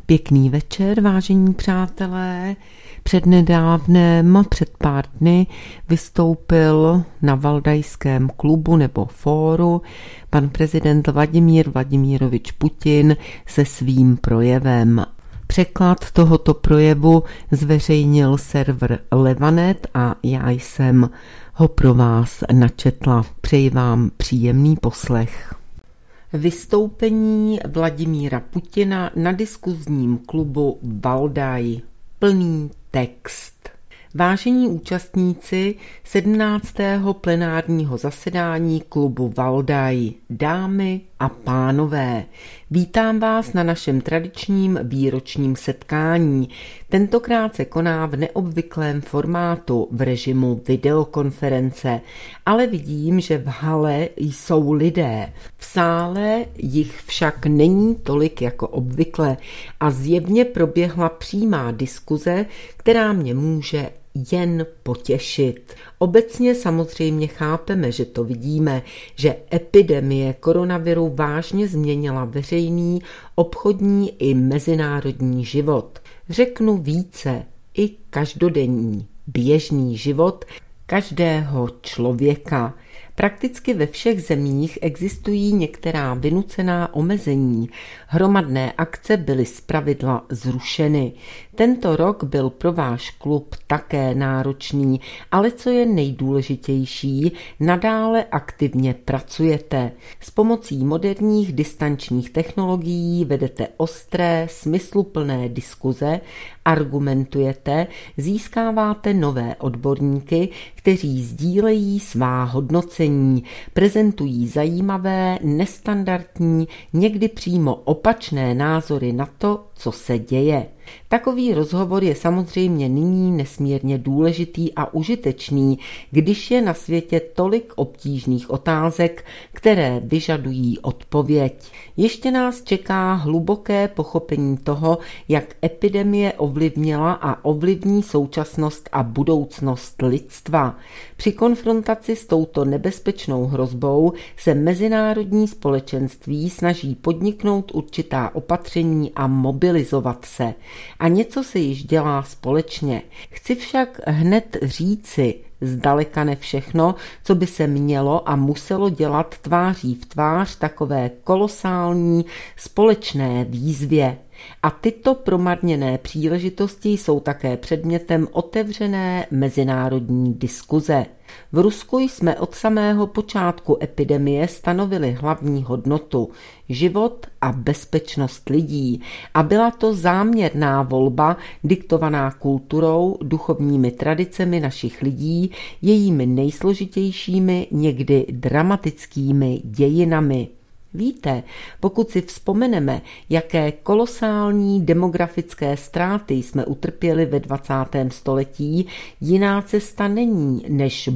Pěkný večer, vážení přátelé. Přednedávnem, před pár dny, vystoupil na Valdajském klubu nebo fóru pan prezident Vladimír Vladimirovič Putin se svým projevem. Překlad tohoto projevu zveřejnil server Levanet a já jsem ho pro vás načetla. Přeji vám příjemný poslech. Vystoupení Vladimíra Putina na diskuzním klubu Valdaj. Plný text. Vážení účastníci 17. plenárního zasedání klubu Valdaj, dámy a pánové, vítám vás na našem tradičním výročním setkání. Tentokrát se koná v neobvyklém formátu v režimu videokonference, ale vidím, že v hale jsou lidé. V sále jich však není tolik jako obvykle a zjevně proběhla přímá diskuze, která mě může jen potěšit. Obecně samozřejmě chápeme, že to vidíme, že epidemie koronaviru vážně změnila veřejný, obchodní i mezinárodní život. Řeknu více, i každodenní, běžný život každého člověka. Prakticky ve všech zemích existují některá vynucená omezení. Hromadné akce byly zpravidla zrušeny. Tento rok byl pro váš klub také náročný, ale co je nejdůležitější, nadále aktivně pracujete. S pomocí moderních distančních technologií vedete ostré, smysluplné diskuze, argumentujete, získáváte nové odborníky, kteří sdílejí svá hodnocení, prezentují zajímavé, nestandardní, někdy přímo opačné názory na to, co se děje. Takový rozhovor je samozřejmě nyní nesmírně důležitý a užitečný, když je na světě tolik obtížných otázek, které vyžadují odpověď. Ještě nás čeká hluboké pochopení toho, jak epidemie ovlivnila a ovlivní současnost a budoucnost lidstva. Při konfrontaci s touto nebezpečnou hrozbou se mezinárodní společenství snaží podniknout určitá opatření a mobilizovat se. A něco se již dělá společně. Chci však hned říci, zdaleka ne všechno, co by se mělo a muselo dělat tváří v tvář takové kolosální společné výzvě. A tyto promarněné příležitosti jsou také předmětem otevřené mezinárodní diskuze. V Rusku jsme od samého počátku epidemie stanovili hlavní hodnotu – život a bezpečnost lidí. A byla to záměrná volba, diktovaná kulturou, duchovními tradicemi našich lidí, jejími nejsložitějšími, někdy dramatickými dějinami. Víte, pokud si vzpomeneme, jaké kolosální demografické ztráty jsme utrpěli ve 20. století, jiná cesta není, než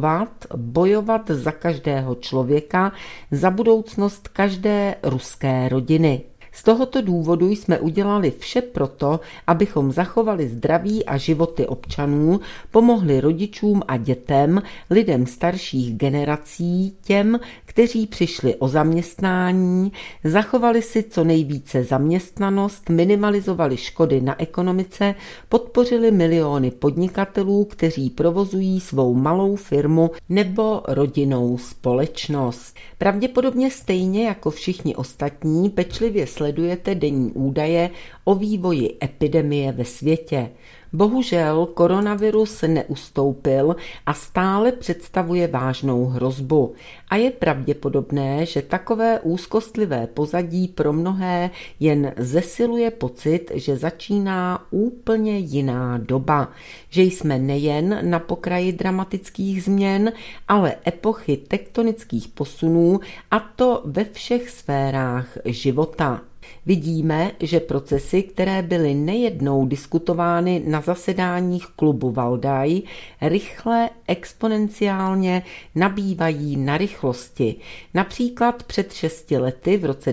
bojovat za každého člověka, za budoucnost každé ruské rodiny. Z tohoto důvodu jsme udělali vše proto, abychom zachovali zdraví a životy občanů, pomohli rodičům a dětem, lidem starších generací, těm, kteří přišli o zaměstnání, zachovali si co nejvíce zaměstnanost, minimalizovali škody na ekonomice, podpořili miliony podnikatelů, kteří provozují svou malou firmu nebo rodinnou společnost. Pravděpodobně stejně jako všichni ostatní pečlivě sledujete denní údaje o vývoji epidemie ve světě. Bohužel koronavirus neustoupil a stále představuje vážnou hrozbu. A je pravděpodobné, že takové úzkostlivé pozadí pro mnohé jen zesiluje pocit, že začíná úplně jiná doba. Že jsme nejen na pokraji dramatických změn, ale epochy tektonických posunů, a to ve všech sférách života. Vidíme, že procesy, které byly nejednou diskutovány na zasedáních klubu Valdaj, rychle, exponenciálně nabývají na rychlosti. Například před 6 lety v roce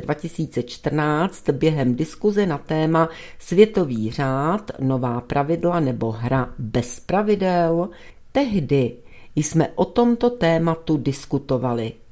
2014 během diskuze na téma Světový řád, nová pravidla nebo hra bez pravidel, tehdy jsme o tomto tématu diskutovali.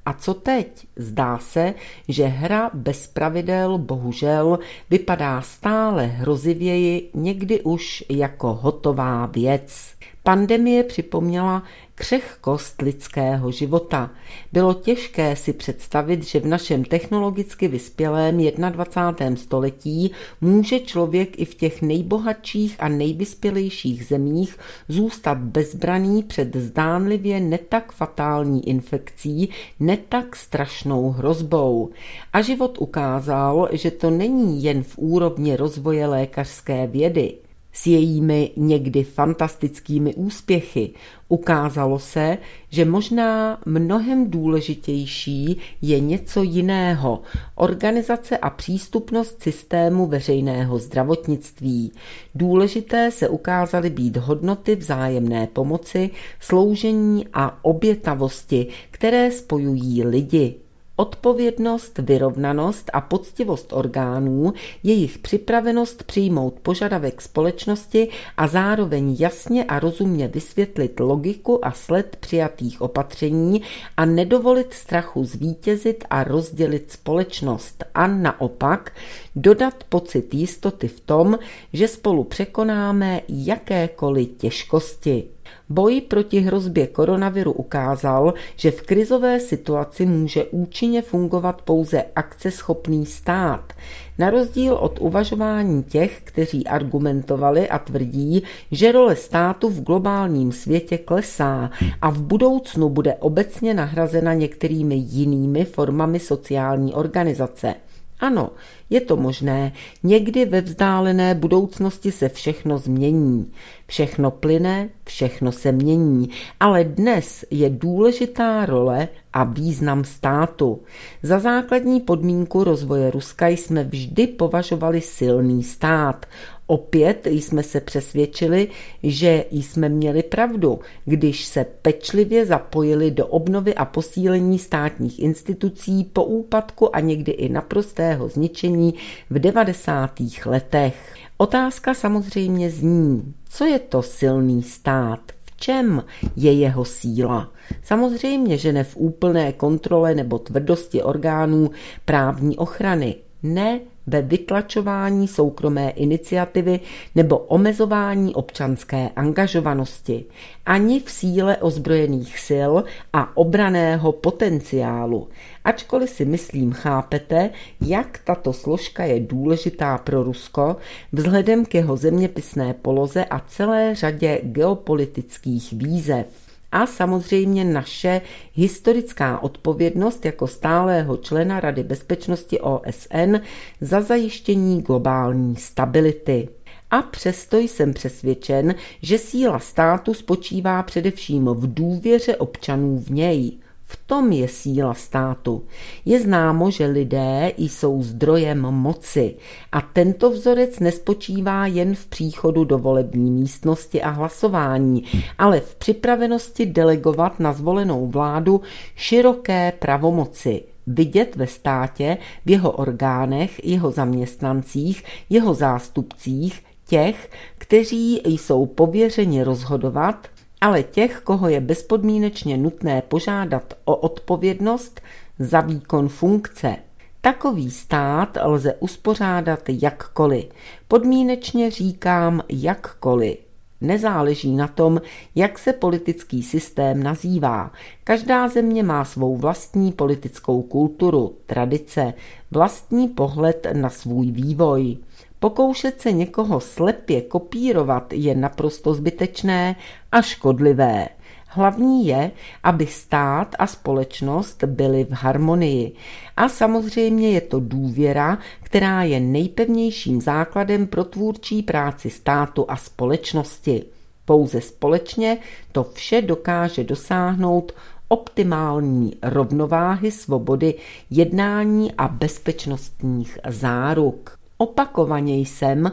A co teď? Zdá se, že hra bez pravidel bohužel vypadá stále hrozivěji, někdy už jako hotová věc. Pandemie připomněla křehkost lidského života. Bylo těžké si představit, že v našem technologicky vyspělém 21. století může člověk i v těch nejbohatších a nejvyspělejších zemích zůstat bezbraný před zdánlivě netak fatální infekcí, netak strašnou hrozbou. A život ukázal, že to není jen v úrovni rozvoje lékařské vědy. S jejími někdy fantastickými úspěchy ukázalo se, že možná mnohem důležitější je něco jiného. Organizace a přístupnost systému veřejného zdravotnictví. Důležité se ukázaly být hodnoty vzájemné pomoci, sloužení a obětavosti, které spojují lidi. Odpovědnost, vyrovnanost a poctivost orgánů, jejich připravenost přijmout požadavek společnosti a zároveň jasně a rozumně vysvětlit logiku a sled přijatých opatření a nedovolit strachu zvítězit a rozdělit společnost a naopak dodat pocit jistoty v tom, že spolu překonáme jakékoliv těžkosti. Boj proti hrozbě koronaviru ukázal, že v krizové situaci může účinně fungovat pouze akceschopný stát. Na rozdíl od uvažování těch, kteří argumentovali a tvrdí, že role státu v globálním světě klesá a v budoucnu bude obecně nahrazena některými jinými formami sociální organizace. Ano, je to možné, někdy ve vzdálené budoucnosti se všechno změní. Všechno plyne, všechno se mění, ale dnes je důležitá role a význam státu. Za základní podmínku rozvoje Ruska jsme vždy považovali silný stát. Opět jsme se přesvědčili, že jsme měli pravdu, když se pečlivě zapojili do obnovy a posílení státních institucí po úpadku a někdy i naprostého zničení v 90. letech. Otázka samozřejmě zní, co je to silný stát? V čem je jeho síla? Samozřejmě, že ne v úplné kontrole nebo tvrdosti orgánů právní ochrany. Ne ve vytlačování soukromé iniciativy nebo omezování občanské angažovanosti, ani v síle ozbrojených sil a obranného potenciálu. Ačkoliv si myslím, chápete, jak tato složka je důležitá pro Rusko vzhledem k jeho zeměpisné poloze a celé řadě geopolitických výzev. A samozřejmě naše historická odpovědnost jako stálého člena Rady bezpečnosti OSN za zajištění globální stability. A přesto jsem přesvědčen, že síla státu spočívá především v důvěře občanů v něj. V tom je síla státu. Je známo, že lidé jsou zdrojem moci a tento vzorec nespočívá jen v příchodu do volební místnosti a hlasování, ale v připravenosti delegovat na zvolenou vládu široké pravomoci. Vidět ve státě, v jeho orgánech, jeho zaměstnancích, jeho zástupcích, těch, kteří jsou pověřeni rozhodovat, ale těch, koho je bezpodmínečně nutné požádat o odpovědnost za výkon funkce. Takový stát lze uspořádat jakkoliv. Podmínečně říkám jakkoliv. Nezáleží na tom, jak se politický systém nazývá. Každá země má svou vlastní politickou kulturu, tradice, vlastní pohled na svůj vývoj. Pokoušet se někoho slepě kopírovat je naprosto zbytečné a škodlivé. Hlavní je, aby stát a společnost byly v harmonii. A samozřejmě je to důvěra, která je nejpevnějším základem pro tvůrčí práci státu a společnosti. Pouze společně to vše dokáže dosáhnout optimální rovnováhy svobody, jednání a bezpečnostních záruk. Opakovaně jsem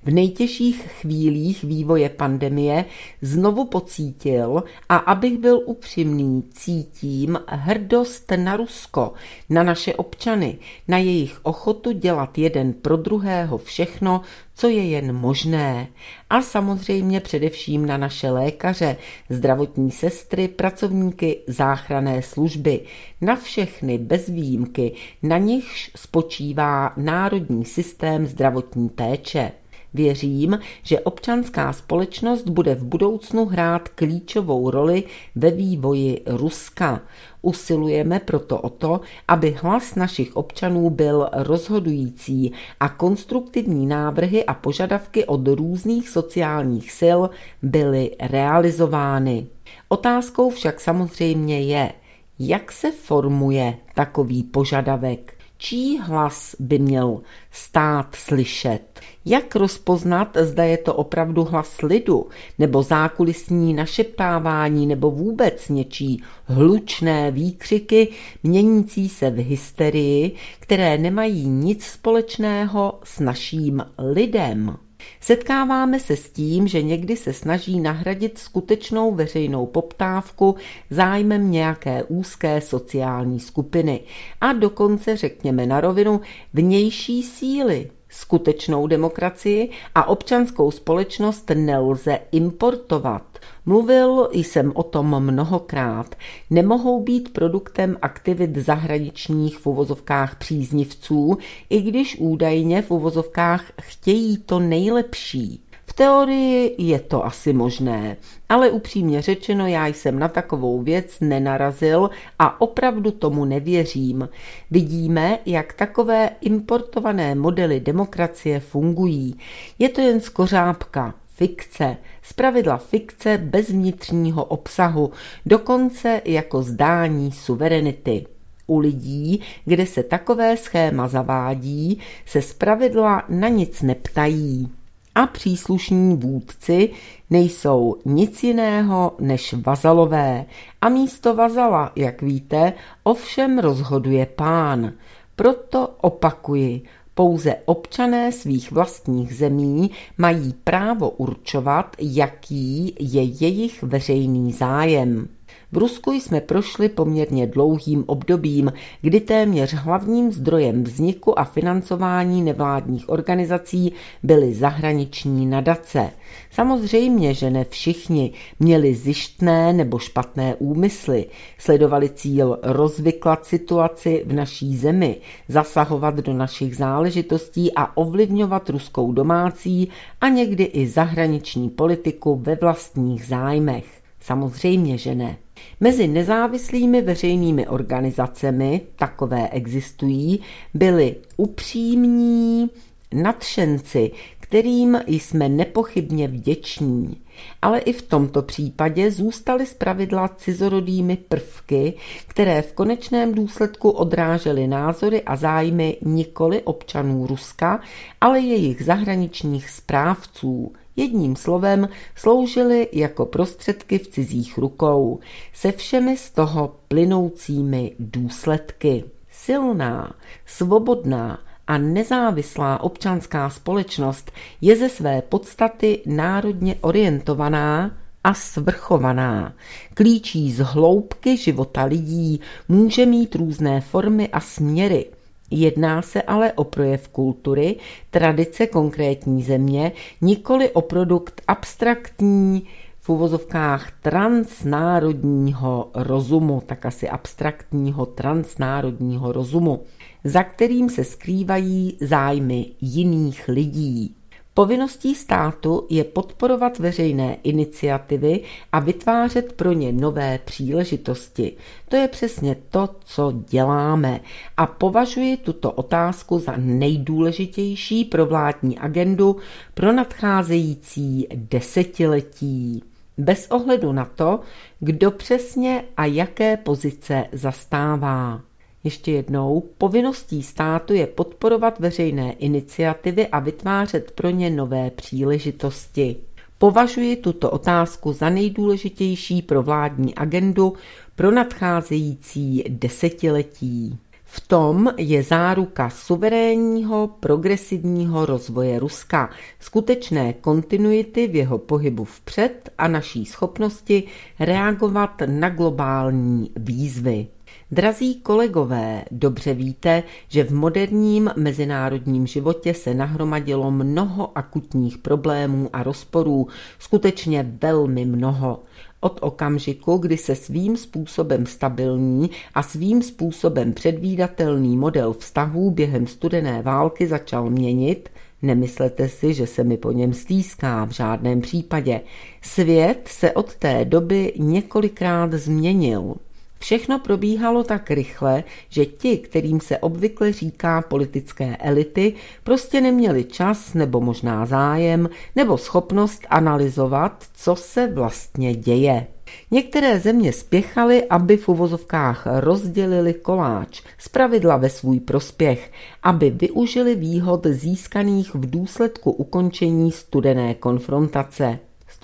v nejtěžších chvílích vývoje pandemie znovu pocítil, a abych byl upřímný, cítím hrdost na Rusko, na naše občany, na jejich ochotu dělat jeden pro druhého všechno, co je jen možné. A samozřejmě především na naše lékaře, zdravotní sestry, pracovníky záchranné služby, na všechny bez výjimky, na nichž spočívá národní systém zdravotní péče. Věřím, že občanská společnost bude v budoucnu hrát klíčovou roli ve vývoji Ruska. Usilujeme proto o to, aby hlas našich občanů byl rozhodující a konstruktivní návrhy a požadavky od různých sociálních sil byly realizovány. Otázkou však samozřejmě je, jak se formuje takový požadavek. Čí hlas by měl stát slyšet? Jak rozpoznat, zda je to opravdu hlas lidu, nebo zákulisní našeptávání, nebo vůbec něčí hlučné výkřiky, měnící se v hysterii, které nemají nic společného s naším lidem? Setkáváme se s tím, že někdy se snaží nahradit skutečnou veřejnou poptávku zájmem nějaké úzké sociální skupiny a dokonce, řekněme na rovinu, vnější síly. Skutečnou demokracii a občanskou společnost nelze importovat. Mluvil jsem o tom mnohokrát. Nemohou být produktem aktivit zahraničních v uvozovkách příznivců, i když údajně v uvozovkách chtějí to nejlepší. V teorii je to asi možné, ale upřímně řečeno, já jsem na takovou věc nenarazil a opravdu tomu nevěřím. Vidíme, jak takové importované modely demokracie fungují. Je to jen skořápka, fikce, zpravidla fikce bez vnitřního obsahu, dokonce jako zdání suverenity. U lidí, kde se takové schéma zavádí, se zpravidla na nic neptají. A příslušní vůdci nejsou nic jiného než vazalové. A místo vazala, jak víte, ovšem rozhoduje pán. Proto opakuji, pouze občané svých vlastních zemí mají právo určovat, jaký je jejich veřejný zájem. V Rusku jsme prošli poměrně dlouhým obdobím, kdy téměř hlavním zdrojem vzniku a financování nevládních organizací byly zahraniční nadace. Samozřejmě, že ne všichni měli zištné nebo špatné úmysly, sledovali cíl rozvyklat situaci v naší zemi, zasahovat do našich záležitostí a ovlivňovat ruskou domácí a někdy i zahraniční politiku ve vlastních zájmech. Samozřejmě, že ne. Mezi nezávislými veřejnými organizacemi, takové existují, byli upřímní nadšenci, kterým jsme nepochybně vděční. Ale i v tomto případě zůstaly zpravidla cizorodými prvky, které v konečném důsledku odrážely názory a zájmy nikoli občanů Ruska, ale jejich zahraničních správců. Jedním slovem sloužily jako prostředky v cizích rukou, se všemi z toho plynoucími důsledky. Silná, svobodná a nezávislá občanská společnost je ze své podstaty národně orientovaná a svrchovaná. Klíčí z hloubky života lidí, může mít různé formy a směry. Jedná se ale o projev kultury, tradice konkrétní země, nikoli o produkt abstraktní, v uvozovkách transnárodního rozumu, tak asi abstraktního transnárodního rozumu, za kterým se skrývají zájmy jiných lidí. Povinností státu je podporovat veřejné iniciativy a vytvářet pro ně nové příležitosti. To je přesně to, co děláme a považuji tuto otázku za nejdůležitější pro vládní agendu pro nadcházející desetiletí. Bez ohledu na to, kdo přesně a jaké pozice zastává. Ještě jednou, povinností státu je podporovat veřejné iniciativy a vytvářet pro ně nové příležitosti. Považuji tuto otázku za nejdůležitější pro vládní agendu pro nadcházející desetiletí. V tom je záruka suverénního, progresivního rozvoje Ruska, skutečné kontinuity v jeho pohybu vpřed a naší schopnosti reagovat na globální výzvy. Drazí kolegové, dobře víte, že v moderním mezinárodním životě se nahromadilo mnoho akutních problémů a rozporů, skutečně velmi mnoho. Od okamžiku, kdy se svým způsobem stabilní a svým způsobem předvídatelný model vztahů během studené války začal měnit, nemyslete si, že se mi po něm stýská, v žádném případě. Svět se od té doby několikrát změnil. Všechno probíhalo tak rychle, že ti, kterým se obvykle říká politické elity, prostě neměli čas nebo možná zájem nebo schopnost analyzovat, co se vlastně děje. Některé země spěchaly, aby v uvozovkách rozdělili koláč, zpravidla ve svůj prospěch, aby využili výhod získaných v důsledku ukončení studené konfrontace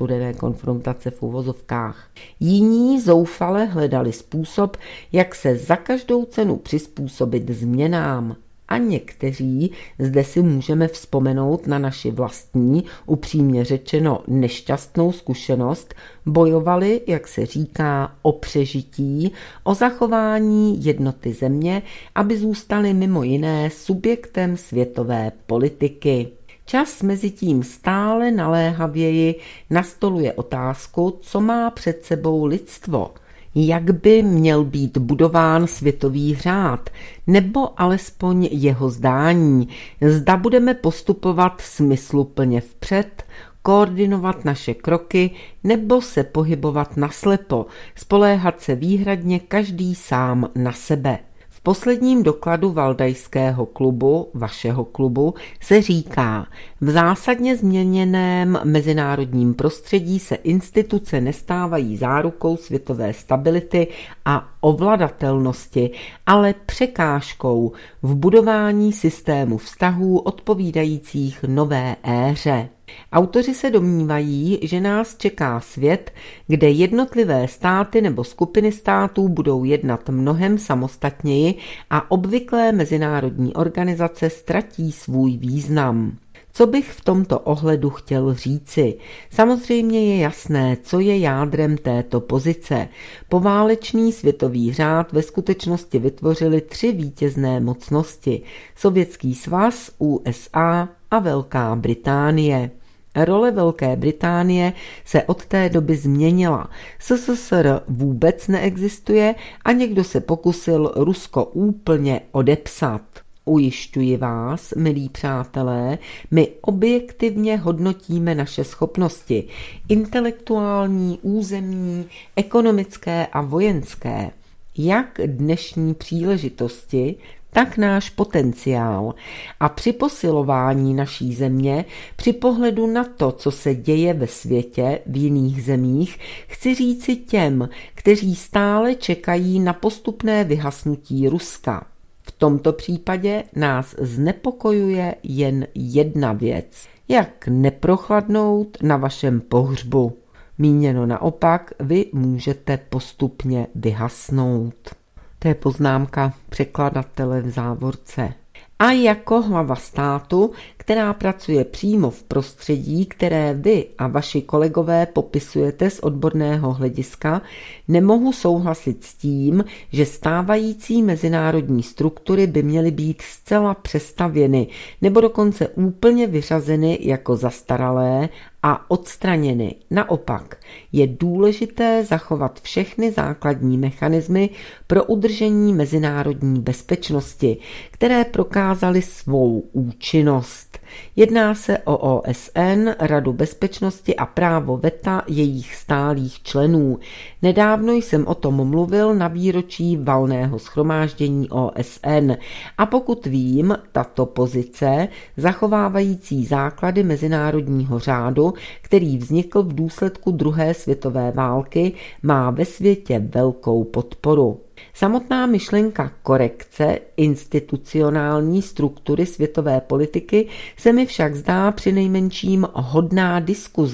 v uvozovkách. Jiní zoufale hledali způsob, jak se za každou cenu přizpůsobit změnám. A někteří, zde si můžeme vzpomenout na naši vlastní, upřímně řečeno nešťastnou zkušenost, bojovali, jak se říká, o přežití, o zachování jednoty země, aby zůstali mimo jiné subjektem světové politiky. Čas mezi tím stále naléhavěji nastoluje otázku, co má před sebou lidstvo, jak by měl být budován světový řád, nebo alespoň jeho zdání, zda budeme postupovat smysluplně vpřed, koordinovat naše kroky, nebo se pohybovat naslepo, spoléhat se výhradně každý sám na sebe. V posledním dokladu Valdajského klubu, vašeho klubu, se říká, v zásadně změněném mezinárodním prostředí se instituce nestávají zárukou světové stability a ovladatelnosti, ale překážkou v budování systému vztahů odpovídajících nové éře. Autoři se domnívají, že nás čeká svět, kde jednotlivé státy nebo skupiny států budou jednat mnohem samostatněji a obvyklé mezinárodní organizace ztratí svůj význam. Co bych v tomto ohledu chtěl říci? Samozřejmě je jasné, co je jádrem této pozice. Poválečný světový řád ve skutečnosti vytvořily 3 vítězné mocnosti: Sovětský svaz, USA a Velká Británie. Role Velké Británie se od té doby změnila. SSSR vůbec neexistuje a někdo se pokusil Rusko úplně odepsat. Ujišťuji vás, milí přátelé, my objektivně hodnotíme naše schopnosti, intelektuální, územní, ekonomické a vojenské, jak dnešní příležitosti, tak náš potenciál. A při posilování naší země, při pohledu na to, co se děje ve světě, v jiných zemích, chci říci těm, kteří stále čekají na postupné vyhasnutí Ruska. V tomto případě nás znepokojuje jen jedna věc. Jak neprochladnout na vašem pohřbu. Míněno naopak, vy můžete postupně vyhasnout. To je poznámka překladatele v závorce. A jako hlava státu, která pracuje přímo v prostředí, které vy a vaši kolegové popisujete z odborného hlediska, nemohu souhlasit s tím, že stávající mezinárodní struktury by měly být zcela přestavěny nebo dokonce úplně vyřazeny jako zastaralé a odstraněny. Naopak, je důležité zachovat všechny základní mechanismy pro udržení mezinárodní bezpečnosti, které prokázaly svou účinnost. Jedná se o OSN, Radu bezpečnosti a právo veta jejich stálých členů. Nedávno jsem o tom mluvil na výročí valného shromáždění OSN a pokud vím, tato pozice, zachovávající základy mezinárodního řádu, který vznikl v důsledku druhé světové války, má ve světě velkou podporu. Samotná myšlenka korekce institucionální struktury světové politiky se mi však zdá přinejmenším hodná diskuze.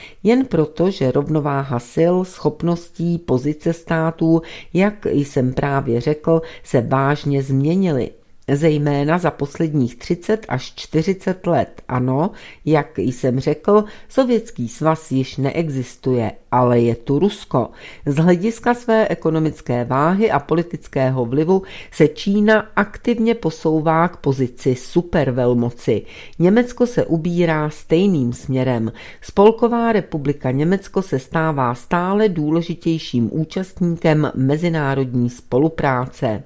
Jen proto, že rovnováha sil, schopností, pozice států, jak jsem právě řekl, se vážně změnily. Zejména za posledních 30 až 40 let. Ano, jak jsem řekl, Sovětský svaz již neexistuje, ale je tu Rusko. Z hlediska své ekonomické váhy a politického vlivu se Čína aktivně posouvá k pozici supervelmoci. Německo se ubírá stejným směrem. Spolková republika Německo se stává stále důležitějším účastníkem mezinárodní spolupráce.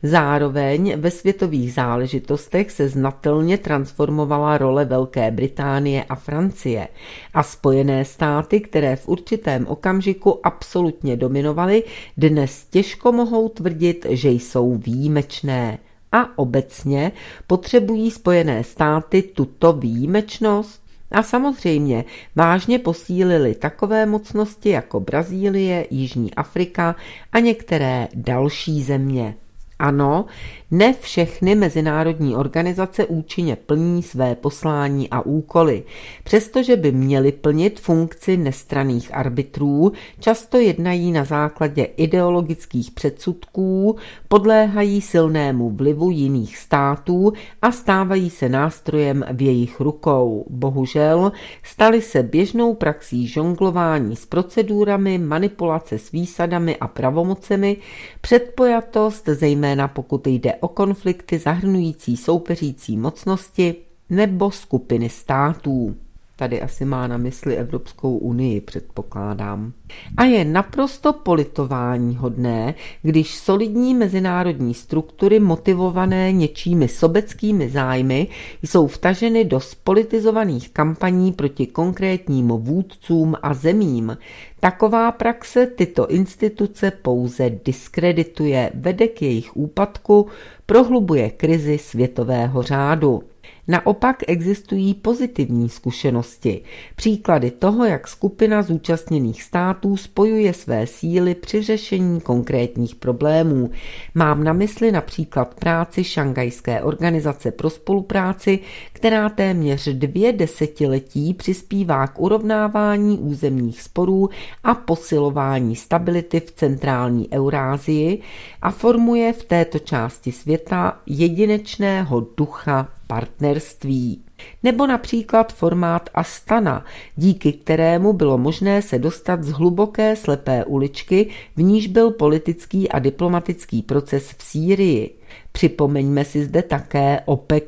Zároveň ve světových záležitostech se znatelně transformovala role Velké Británie a Francie a Spojené státy, které v určitém okamžiku absolutně dominovaly, dnes těžko mohou tvrdit, že jsou výjimečné. A obecně potřebují Spojené státy tuto výjimečnost? A samozřejmě vážně posílily takové mocnosti jako Brazílie, Jižní Afrika a některé další země. Ano, ne všechny mezinárodní organizace účinně plní své poslání a úkoly. Přestože by měly plnit funkci nestranných arbitrů, často jednají na základě ideologických předsudků, podléhají silnému vlivu jiných států a stávají se nástrojem v jejich rukou. Bohužel staly se běžnou praxí žonglování s procedurami, manipulace s výsadami a pravomocemi, předpojatost, zejména pokud jde o konflikty zahrnující soupeřící mocnosti nebo skupiny států. Tady asi má na mysli Evropskou unii, předpokládám. A je naprosto politováníhodné, když solidní mezinárodní struktury motivované něčími sobeckými zájmy jsou vtaženy do spolitizovaných kampaní proti konkrétním vůdcům a zemím. Taková praxe tyto instituce pouze diskredituje, vede k jejich úpadku, prohlubuje krizi světového řádu. Naopak existují pozitivní zkušenosti, příklady toho, jak skupina zúčastněných států spojuje své síly při řešení konkrétních problémů. Mám na mysli například práci Šangajské organizace pro spolupráci, která téměř 2 desetiletí přispívá k urovnávání územních sporů a posilování stability v centrální Eurásii a formuje v této části světa jedinečného ducha partnerství. Nebo například formát Astana, díky kterému bylo možné se dostat z hluboké slepé uličky, v níž byl politický a diplomatický proces v Sýrii. Připomeňme si zde také OPEC+,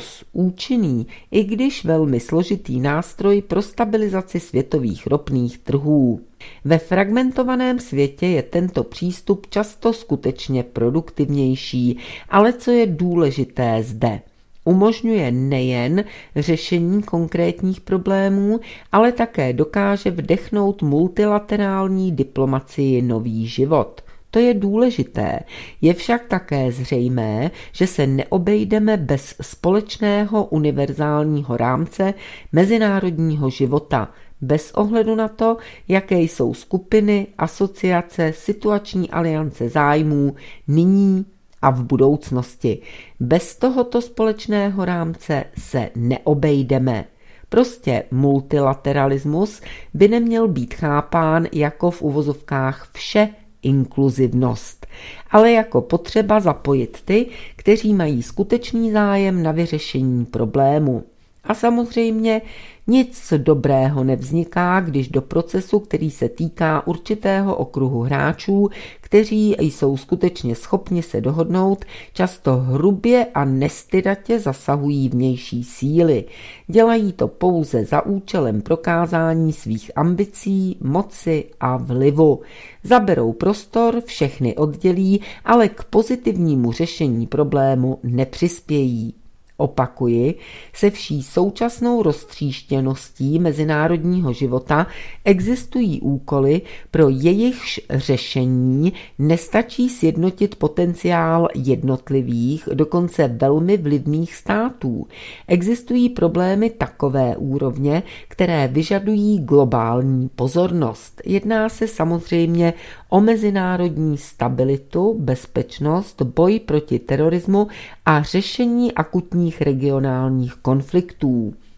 účinný, i když velmi složitý nástroj pro stabilizaci světových ropných trhů. Ve fragmentovaném světě je tento přístup často skutečně produktivnější, ale co je důležité zde? Umožňuje nejen řešení konkrétních problémů, ale také dokáže vdechnout multilaterální diplomacii nový život. To je důležité. Je však také zřejmé, že se neobejdeme bez společného univerzálního rámce mezinárodního života, bez ohledu na to, jaké jsou skupiny, asociace, situační aliance zájmů nyní a v budoucnosti. Bez tohoto společného rámce se neobejdeme. Prostě multilateralismus by neměl být chápán jako v uvozovkách vše inkluzivnost, ale jako potřeba zapojit ty, kteří mají skutečný zájem na vyřešení problému. A samozřejmě nic dobrého nevzniká, když do procesu, který se týká určitého okruhu hráčů, kteří jsou skutečně schopni se dohodnout, často hrubě a nestydatě zasahují vnější síly. Dělají to pouze za účelem prokázání svých ambicí, moci a vlivu. Zaberou prostor, všechny oddělí, ale k pozitivnímu řešení problému nepřispějí. Opakuji, se vší současnou roztříštěností mezinárodního života existují úkoly, pro jejichž řešení nestačí sjednotit potenciál jednotlivých, dokonce velmi vlivných států. Existují problémy takové úrovně, které vyžadují globální pozornost. Jedná se samozřejmě o mezinárodní stabilitu, bezpečnost, boj proti terorismu a řešení akutních regionálních konfliktů.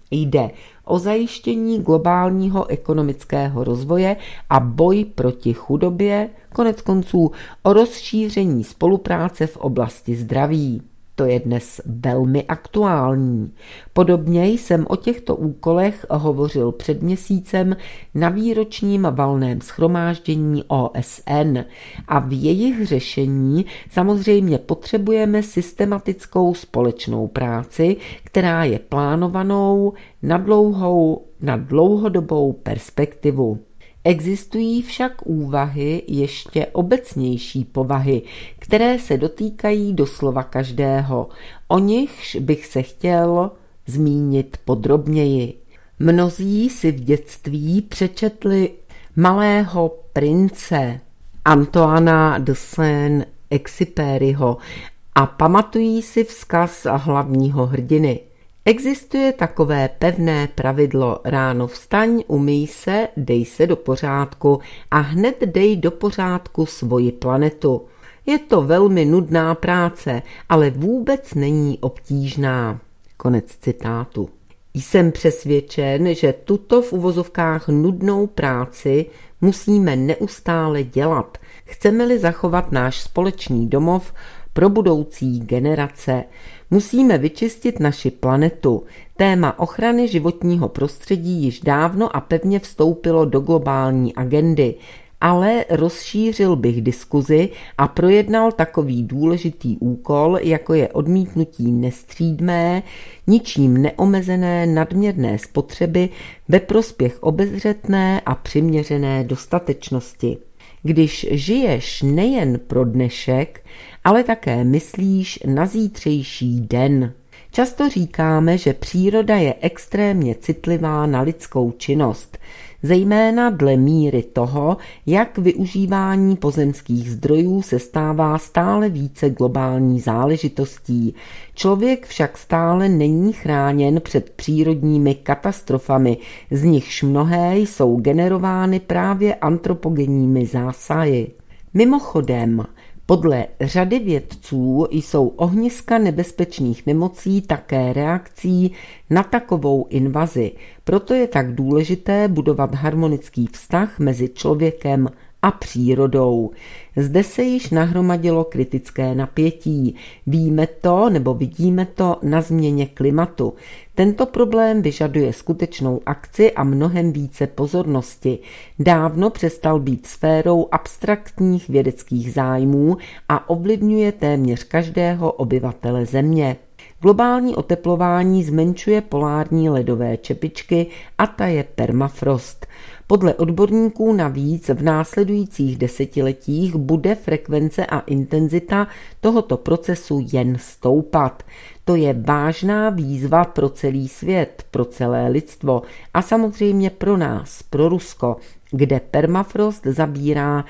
Jde o zajištění globálního ekonomického rozvoje a boj proti chudobě, konec konců o rozšíření spolupráce v oblasti zdraví. To je dnes velmi aktuální. Podobně jsem o těchto úkolech hovořil před měsícem na výročním valném shromáždění OSN a v jejich řešení samozřejmě potřebujeme systematickou společnou práci, která je plánovanou na dlouhodobou perspektivu. Existují však úvahy ještě obecnější povahy, které se dotýkají doslova každého. O nichž bych se chtěl zmínit podrobněji. Mnozí si v dětství přečetli Malého prince Antoana de Saint-Exupéryho a pamatují si vzkaz hlavního hrdiny. Existuje takové pevné pravidlo: ráno vstaň, umyj se, dej se do pořádku a hned dej do pořádku svoji planetu. Je to velmi nudná práce, ale vůbec není obtížná. Konec citátu. Jsem přesvědčen, že tuto v uvozovkách nudnou práci musíme neustále dělat. Chceme-li zachovat náš společný domov pro budoucí generace, musíme vyčistit naši planetu. Téma ochrany životního prostředí již dávno a pevně vstoupilo do globální agendy, ale rozšířil bych diskuzi a projednal takový důležitý úkol, jako je odmítnutí nestřídmé, ničím neomezené nadměrné spotřeby ve prospěch obezřetné a přiměřené dostatečnosti. Když žiješ nejen pro dnešek, ale také myslíš na zítřejší den. Často říkáme, že příroda je extrémně citlivá na lidskou činnost, zejména dle míry toho, jak využívání pozemských zdrojů se stává stále více globální záležitostí. Člověk však stále není chráněn před přírodními katastrofami, z nichž mnohé jsou generovány právě antropogenními zásahy. Mimochodem, podle řady vědců jsou ohniska nebezpečných nemocí také reakcí na takovou invazi. Proto je tak důležité budovat harmonický vztah mezi člověkem a přírodou. Zde se již nahromadilo kritické napětí. Víme to nebo vidíme to na změně klimatu. Tento problém vyžaduje skutečnou akci a mnohem více pozornosti. Dávno přestal být sférou abstraktních vědeckých zájmů a ovlivňuje téměř každého obyvatele Země. Globální oteplování zmenšuje polární ledové čepičky a taje permafrost. Podle odborníků navíc v následujících desetiletích bude frekvence a intenzita tohoto procesu jen stoupat. To je vážná výzva pro celý svět, pro celé lidstvo a samozřejmě pro nás, pro Rusko, kde permafrost zabírá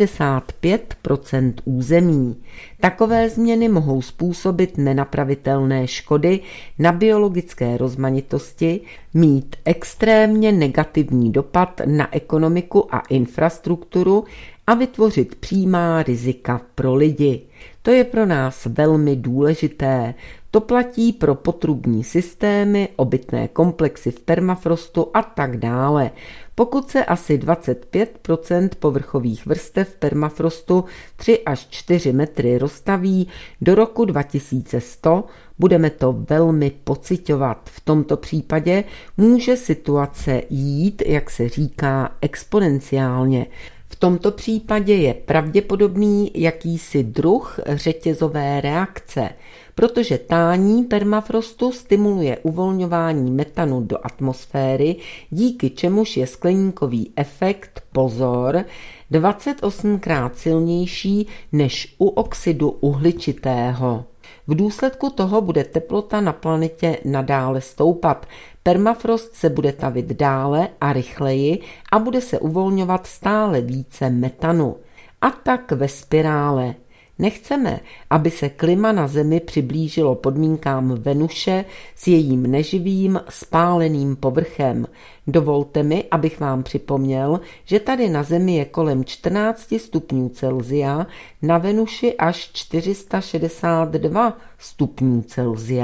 65% území. Takové změny mohou způsobit nenapravitelné škody na biologické rozmanitosti, mít extrémně negativní dopad na ekonomiku a infrastrukturu a vytvořit přímá rizika pro lidi. To je pro nás velmi důležité. To platí pro potrubní systémy, obytné komplexy v permafrostu a tak dále. Pokud se asi 25% povrchových vrstev permafrostu 3 až 4 metry roztaví do roku 2100, budeme to velmi pociťovat. V tomto případě může situace jít, jak se říká, exponenciálně. V tomto případě je pravděpodobný jakýsi druh řetězové reakce, protože tání permafrostu stimuluje uvolňování metanu do atmosféry, díky čemuž je skleníkový efekt, pozor, 28krát silnější než u oxidu uhličitého. V důsledku toho bude teplota na planetě nadále stoupat. Permafrost se bude tavit dále a rychleji a bude se uvolňovat stále více metanu. A tak ve spirále. Nechceme, aby se klima na Zemi přiblížilo podmínkám Venuše s jejím neživým, spáleným povrchem. Dovolte mi, abych vám připomněl, že tady na Zemi je kolem 14 stupňů Celsia, na Venuši až 462 stupňů Celsia.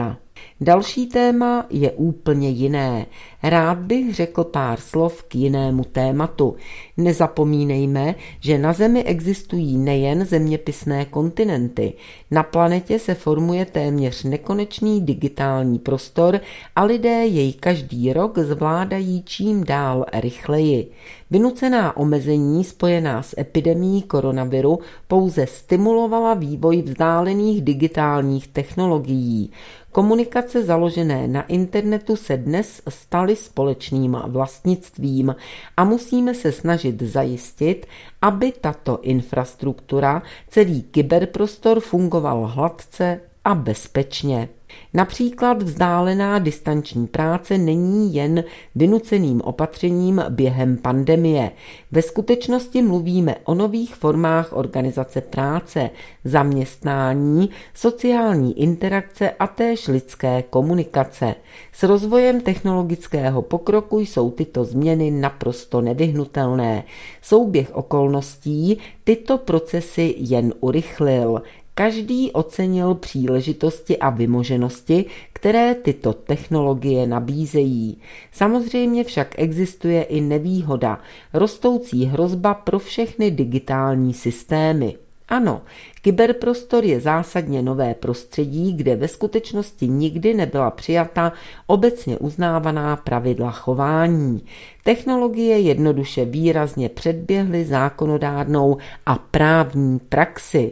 Další téma je úplně jiné. Rád bych řekl pár slov k jinému tématu. Nezapomínejme, že na Zemi existují nejen zeměpisné kontinenty. Na planetě se formuje téměř nekonečný digitální prostor a lidé jej každý rok zvládají čím dál rychleji. Vynucená omezení spojená s epidemií koronaviru pouze stimulovala vývoj vzdálených digitálních technologií. Komunikace založené na internetu se dnes staly společným vlastnictvím a musíme se snažit zajistit, aby tato infrastruktura, celý kyberprostor fungoval hladce a bezpečně. Například vzdálená distanční práce není jen vynuceným opatřením během pandemie. Ve skutečnosti mluvíme o nových formách organizace práce, zaměstnání, sociální interakce a též lidské komunikace. S rozvojem technologického pokroku jsou tyto změny naprosto nevyhnutelné. Souběh okolností tyto procesy jen urychlil. Každý ocenil příležitosti a vymoženosti, které tyto technologie nabízejí. Samozřejmě však existuje i nevýhoda, rostoucí hrozba pro všechny digitální systémy. Ano, kyberprostor je zásadně nové prostředí, kde ve skutečnosti nikdy nebyla přijata obecně uznávaná pravidla chování. Technologie jednoduše výrazně předběhly zákonodárnou a právní praxi.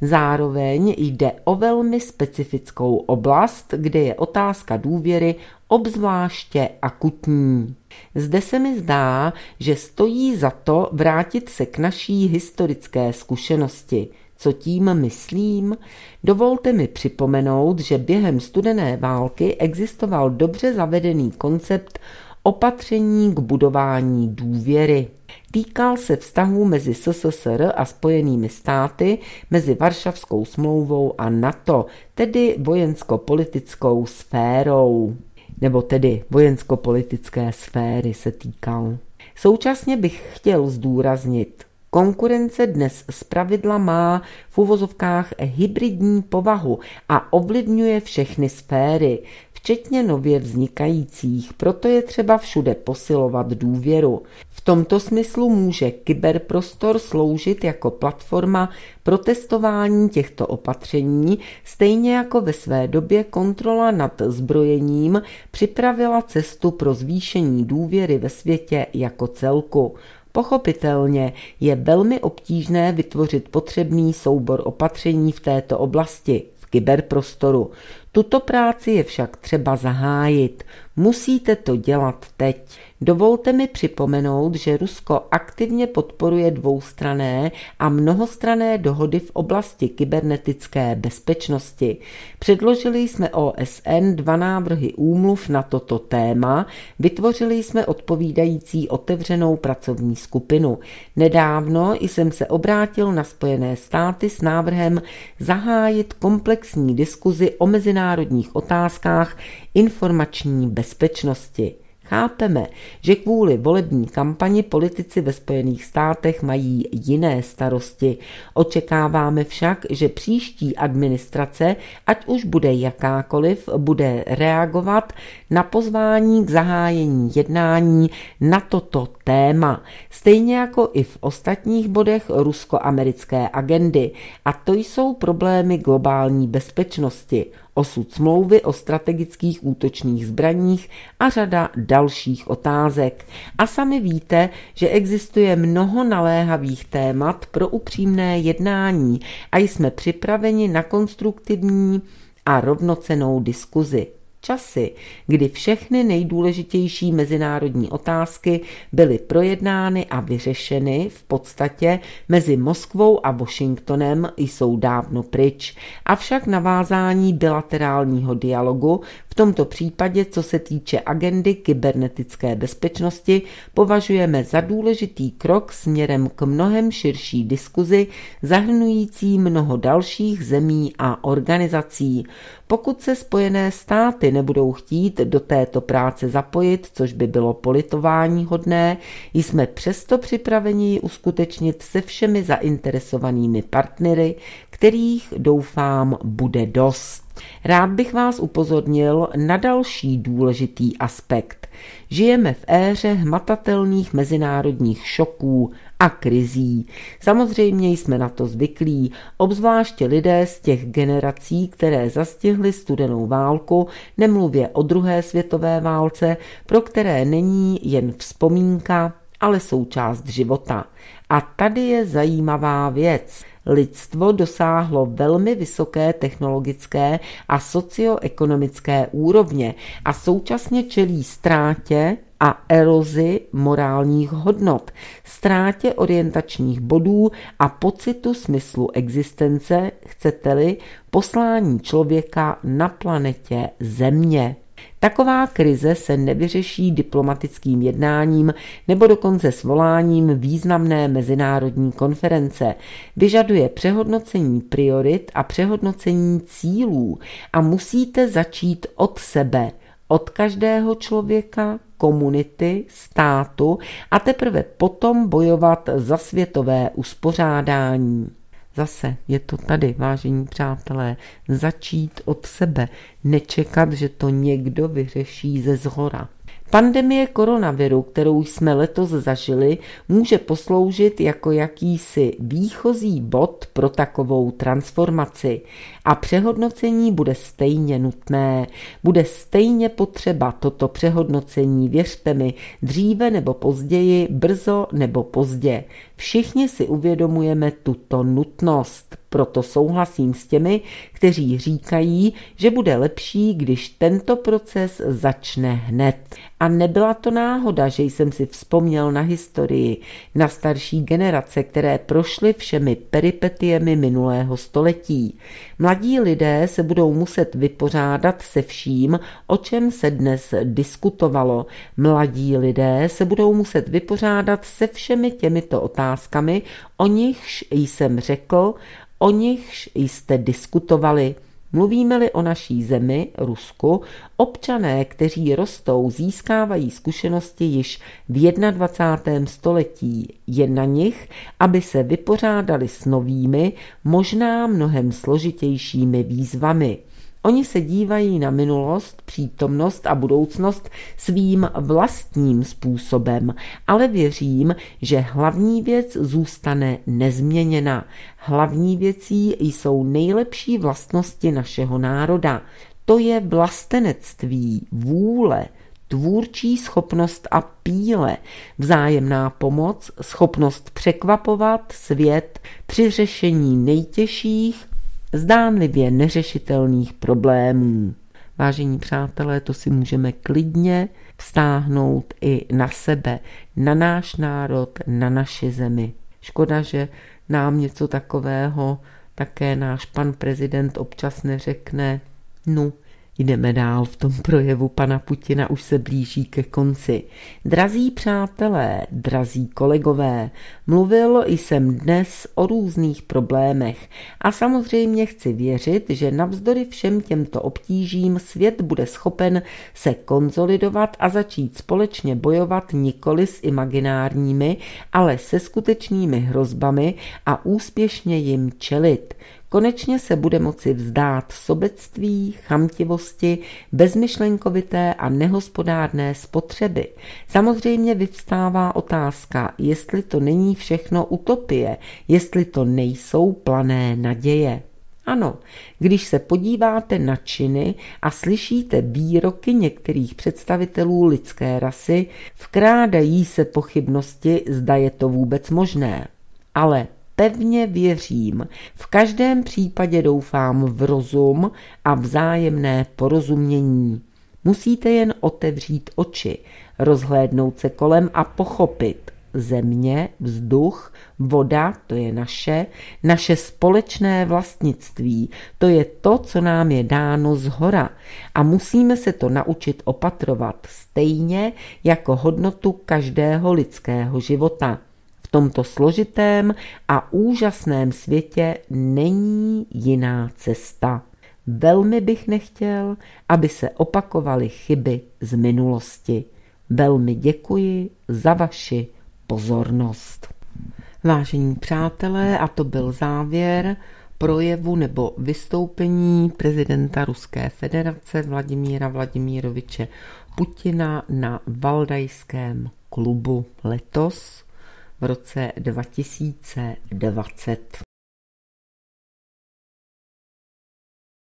Zároveň jde o velmi specifickou oblast, kde je otázka důvěry obzvláště akutní. Zde se mi zdá, že stojí za to vrátit se k naší historické zkušenosti. Co tím myslím? Dovolte mi připomenout, že během studené války existoval dobře zavedený koncept opatření k budování důvěry. Týkal se vztahů mezi SSSR a Spojenými státy, mezi Varšavskou smlouvou a NATO, tedy vojensko-politickou sférou. Nebo tedy vojensko-politické sféry se týkal. Současně bych chtěl zdůraznit, konkurence dnes zpravidla má v uvozovkách hybridní povahu a ovlivňuje všechny sféry, včetně nově vznikajících, proto je třeba všude posilovat důvěru. V tomto smyslu může kyberprostor sloužit jako platforma pro testování těchto opatření, stejně jako ve své době kontrola nad zbrojením připravila cestu pro zvýšení důvěry ve světě jako celku. Pochopitelně je velmi obtížné vytvořit potřebný soubor opatření v této oblasti, v kyberprostoru. Tuto práci je však třeba zahájit. Musíte to dělat teď. Dovolte mi připomenout, že Rusko aktivně podporuje dvoustranné a mnohostranné dohody v oblasti kybernetické bezpečnosti. Předložili jsme OSN 2 návrhy úmluv na toto téma, vytvořili jsme odpovídající otevřenou pracovní skupinu. Nedávno jsem se obrátil na Spojené státy s návrhem zahájit komplexní diskuzi o mezinárodních otázkách informační bezpečnosti. Chápeme, že kvůli volební kampani politici ve Spojených státech mají jiné starosti. Očekáváme však, že příští administrace, ať už bude jakákoliv, bude reagovat na pozvání k zahájení jednání na toto téma, stejně jako i v ostatních bodech rusko-americké agendy. A to jsou problémy globální bezpečnosti, osud smlouvy o strategických útočných zbraních a řada dalších otázek. A sami víte, že existuje mnoho naléhavých témat pro upřímné jednání a jsme připraveni na konstruktivní a rovnocennou diskuzi. Časy, kdy všechny nejdůležitější mezinárodní otázky byly projednány a vyřešeny v podstatě mezi Moskvou a Washingtonem, jsou dávno pryč. Avšak navázání bilaterálního dialogu, v tomto případě co se týče agendy kybernetické bezpečnosti, považujeme za důležitý krok směrem k mnohem širší diskuzi, zahrnující mnoho dalších zemí a organizací. Pokud se Spojené státy nebudou chtít do této práce zapojit, což by bylo politováníhodné, jsme přesto připraveni ji uskutečnit se všemi zainteresovanými partnery, kterých doufám bude dost. Rád bych vás upozornil na další důležitý aspekt. Žijeme v éře hmatatelných mezinárodních šoků a krizí. Samozřejmě jsme na to zvyklí, obzvláště lidé z těch generací, které zastihly studenou válku, nemluvě o druhé světové válce, pro které není jen vzpomínka, ale součást života. A tady je zajímavá věc. Lidstvo dosáhlo velmi vysoké technologické a socioekonomické úrovně a současně čelí ztrátě a erozi morálních hodnot, ztrátě orientačních bodů a pocitu smyslu existence, chcete-li, poslání člověka na planetě Země. Taková krize se nevyřeší diplomatickým jednáním nebo dokonce svoláním významné mezinárodní konference. Vyžaduje přehodnocení priorit a přehodnocení cílů a musíte začít od sebe, od každého člověka, komunity, státu a teprve potom bojovat za světové uspořádání. Zase je to tady, vážení přátelé, začít od sebe, nečekat, že to někdo vyřeší ze zhora. Pandemie koronaviru, kterou jsme letos zažili, může posloužit jako jakýsi výchozí bod pro takovou transformaci. A přehodnocení bude stejně nutné. Bude stejně potřeba toto přehodnocení, věřte mi, dříve nebo později, brzo nebo pozdě. Všichni si uvědomujeme tuto nutnost. Proto souhlasím s těmi, kteří říkají, že bude lepší, když tento proces začne hned. A nebyla to náhoda, že jsem si vzpomněl na historii, na starší generace, které prošly všemi peripetiemi minulého století. Mladí lidé se budou muset vypořádat se vším, o čem se dnes diskutovalo. Mladí lidé se budou muset vypořádat se všemi těmito otázkami, o nichž jsem řekl, o nichž jste diskutovali. Mluvíme-li o naší zemi, Rusku, občané, kteří rostou, získávají zkušenosti již v 21. století. Je na nich, aby se vypořádali s novými, možná mnohem složitějšími výzvami. Oni se dívají na minulost, přítomnost a budoucnost svým vlastním způsobem, ale věřím, že hlavní věc zůstane nezměněna. Hlavní věcí jsou nejlepší vlastnosti našeho národa. To je vlastenectví, vůle, tvůrčí schopnost a píle, vzájemná pomoc, schopnost překvapovat svět při řešení nejtěžších, zdánlivě neřešitelných problémů. Vážení přátelé, to si můžeme klidně vztáhnout i na sebe, na náš národ, na naši zemi. Škoda, že nám něco takového také náš pan prezident občas neřekne. No, jdeme dál v tom projevu pana Putina, už se blíží ke konci. Drazí přátelé, drazí kolegové, mluvil jsem dnes o různých problémech a samozřejmě chci věřit, že navzdory všem těmto obtížím svět bude schopen se konsolidovat a začít společně bojovat nikoli s imaginárními, ale se skutečnými hrozbami a úspěšně jim čelit. Konečně se bude moci vzdát sobectví, chamtivosti, bezmyšlenkovité a nehospodárné spotřeby. Samozřejmě vyvstává otázka, jestli to není všechno utopie, jestli to nejsou plané naděje. Ano, když se podíváte na činy a slyšíte výroky některých představitelů lidské rasy, vkrádají se pochybnosti, zda je to vůbec možné. Ale pevně věřím, v každém případě doufám v rozum a vzájemné porozumění. Musíte jen otevřít oči, rozhlédnout se kolem a pochopit. Země, vzduch, voda, to je naše společné vlastnictví, to je to, co nám je dáno zhora a musíme se to naučit opatrovat stejně jako hodnotu každého lidského života. V tomto složitém a úžasném světě není jiná cesta. Velmi bych nechtěl, aby se opakovaly chyby z minulosti. Velmi děkuji za vaši pozornost. Vážení přátelé, a to byl závěr projevu nebo vystoupení prezidenta Ruské federace Vladimíra Vladimiroviče Putina na Valdajském klubu letos v roce 2020.